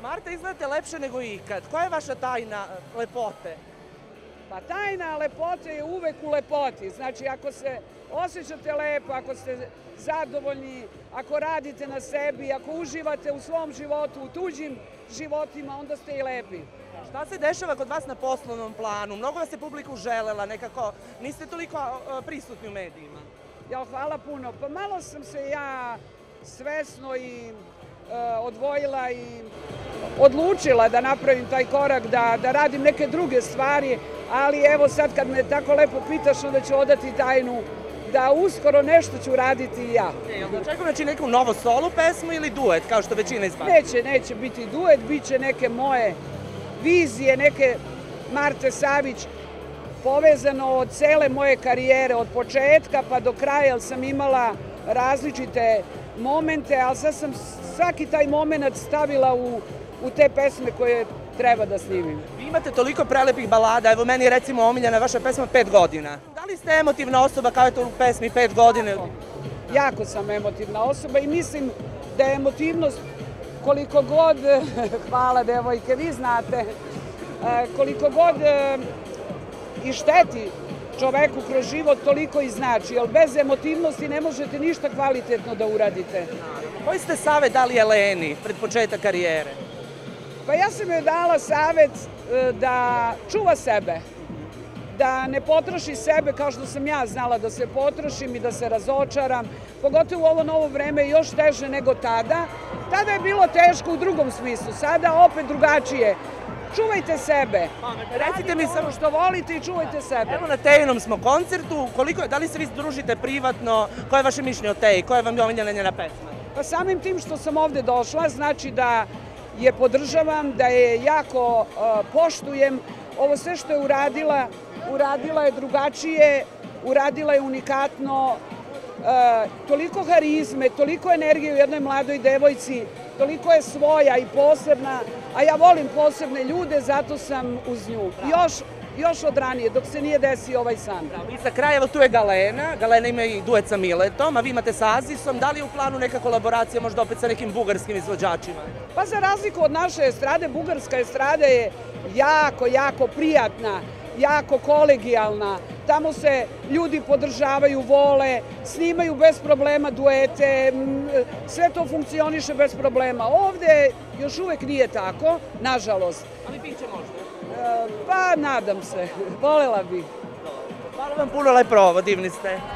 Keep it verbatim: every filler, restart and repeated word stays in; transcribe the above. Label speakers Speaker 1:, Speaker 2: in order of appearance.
Speaker 1: Marta, izgledate lepše nego ikad. Koja je vaša tajna lepote?
Speaker 2: Pa tajna lepote je uvek u lepoti. Znači, ako se osjećate lepo, ako ste zadovoljni, ako radite na sebi, ako uživate u svom životu, u tuđim životima, onda ste i lepi.
Speaker 1: Šta se dešava kod vas na poslovnom planu? Mnogo vas je publika uželela, nekako niste toliko prisutni u medijima.
Speaker 2: Ja, hvala puno. Pa malo sam se ja svesno i odvojila i odlučila da napravim taj korak, da, da radim neke druge stvari, ali evo sad kad me tako lepo pitaš, onda ću odati tajnu da uskoro nešto ću raditi i ja.
Speaker 1: Očekujem znači neku novu solo pesmu ili duet, kao što većina izbaci?
Speaker 2: Neće, neće biti duet, bit će neke moje vizije, neke Marte Savić, povezano od cele moje karijere, od početka pa do kraja, jer sam imala različite momente, ali sad sam svaki taj moment stavila u, u te pesme koje treba da snimim.
Speaker 1: Vi imate toliko prelepih balada, evo meni je recimo omiljena vaša pesma Pet godina. Da li ste emotivna osoba kao je to u pesmi Pet godina?
Speaker 2: Jako, jako sam emotivna osoba i mislim da je emotivnost koliko god, hvala devojke, vi znate, koliko god i šteti čoveku kroz život, toliko i znači, jer bez emotivnosti ne možete ništa kvalitetno da uradite.
Speaker 1: Koji ste savjet dali Eleni pred početak karijere?
Speaker 2: Pa ja sam joj dala savjet da čuva sebe, da ne potroši sebe kao što sam ja znala da se potrošim i da se razočaram, pogotovo u ovo novo vreme još teže nego tada. Tada je bilo teško u drugom smislu, sada opet drugačije. Čuvajte sebe. Recite mi samo što volite i čuvajte sebe.
Speaker 1: Evo na Tejinom smo koncertu. Da li se vi družite privatno? Koje je vaše mišljenje o Teji? Koja je vam je omiljena njena pesma?
Speaker 2: Pa samim tim što sam ovde došla, znači da je podržavam, da je jako poštujem. Ovo sve što je uradila, uradila je drugačije, uradila je unikatno. Toliko harizme, toliko energije u jednoj mladoj devojci, toliko je svoja i posebna, a ja volim posebne ljude, zato sam uz nju. Još, još od ranije, dok se nije desio ovaj san.
Speaker 1: I za kraj, evo tu je Galena, Galena ima i duet sa Miletom, a vi imate sa Azisom. Da li je u planu neka kolaboracija možda opet sa nekim bugarskim izvođačima?
Speaker 2: Pa za razliku od naše estrade, bugarska estrada je jako, jako prijatna, jako kolegijalna. Tamo se ljudi podržavaju, vole, snimaju bez problema duete, sve to funkcioniše bez problema. Ovde još uvek nije tako, nažalost.
Speaker 1: Ali biće možda?
Speaker 2: Pa nadam se, volela bih.
Speaker 1: Hvala vam puno, lep provod, divni ste.